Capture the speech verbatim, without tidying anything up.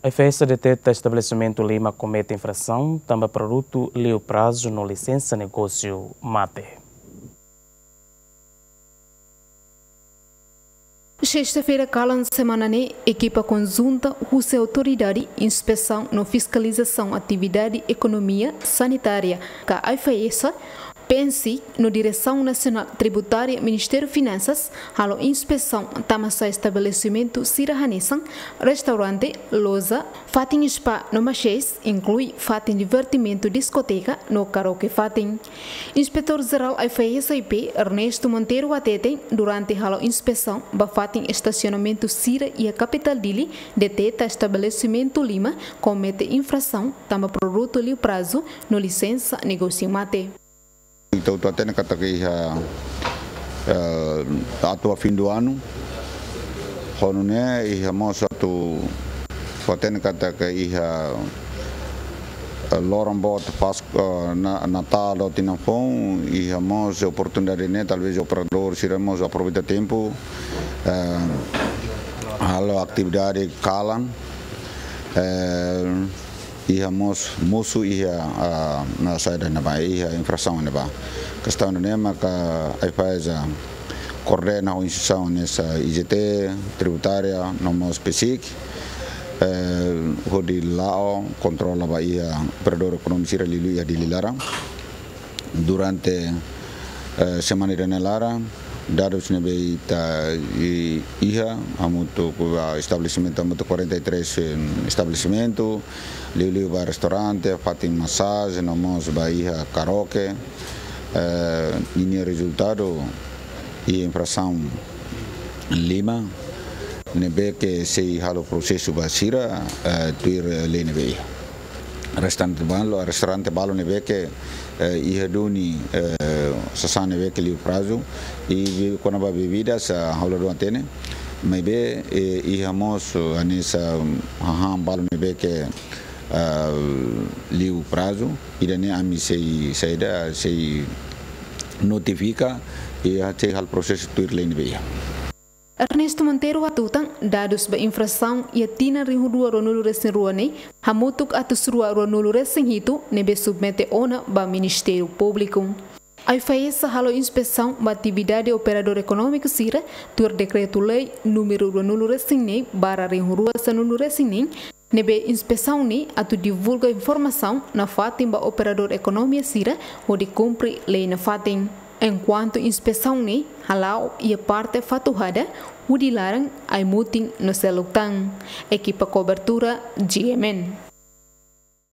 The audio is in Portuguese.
A F S deteta estabelecimento Lima comete infração, também produto leu prazo no licença negócio mate. Sexta-feira, calam semana ne equipa conjunta russa autoridade inspeção no fiscalização atividade economia sanitária que a F S pense no Direção Nacional Tributária Ministério Finanças halo inspeção tamasa estabelecimento sirahanesan restaurante loja fatin spa no Machês inclui fatin divertimento discoteca no karaoke fatin. Inspetor Geral F S I P Ernesto Monteiro atete durante halo inspeção ba fatin estacionamento sira e a capital dili deteta estabelecimento Lima comete infração tamba produto liu prazo no licença negócio mate. Então, estou até na categoria atua fim do ano, quando né e a moça tu até na categoria Lorambot Páscoa Natal ou Tinafon e a moça oportunidade né talvez o operador se remos aproveita tempo a atividade calam e a moço moço e a na saída na vai a infração na vai questão né mas a F S coordena a instituição nessa I G T tributária no modo específico o de lá controla vai a operador econômico sira lilu e de Lilara durante semana de Lara dados nebe ta iha amuto estabelecimento amuto quarenta e três estabelecimento liu ba restaurante fatin massage nomos ba iha karaoke ini resultado e infração Lima nebe que se halo processo ba sira tuir le nebe restaurante balo restaurante balo nebe que iha duni sasane nebe que liu prazo e quando ba bebidas halo do antene maybe iha mos anisa aham balo nebe que liu prazo e dane ami sei saída sei notifica e até hal processo tuir le nebe. Ernesto Monteiro atutan dados ba infração e atina rihudua ronulu resin ruane hamutuk atus rua ronulu resin hitu nebe submete ona ba Ministério Público. A F S halo inspeção ba atividade operador econômico sira tur decreto lei número ronulu resin ne bara rihudua sanulu resin ne nebe inspeção ni atu divulga informação na fatin ba operador economia sira o de cumpre lei na fatin. Enquanto inspeção ni halau e a parte fatuhada o dilarang ay muting no selutang equipa cobertura G M N.